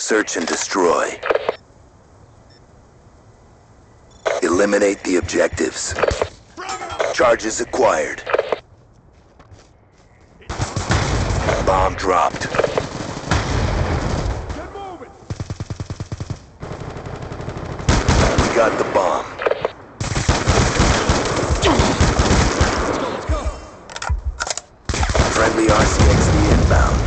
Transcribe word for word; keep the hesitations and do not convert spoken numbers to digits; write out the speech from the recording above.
Search and destroy. Eliminate the objectives. Charges acquired. Bomb dropped. We got the bomb. Friendly R C X D inbound.